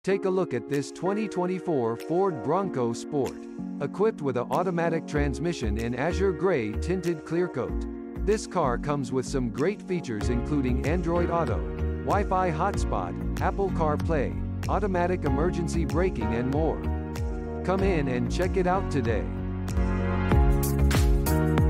Take a look at this 2024 Ford Bronco Sport. Equipped with an automatic transmission in azure gray tinted clear coat. This car comes with some great features including Android Auto, Wi-Fi hotspot, Apple CarPlay, automatic emergency braking and more. Come in and check it out today.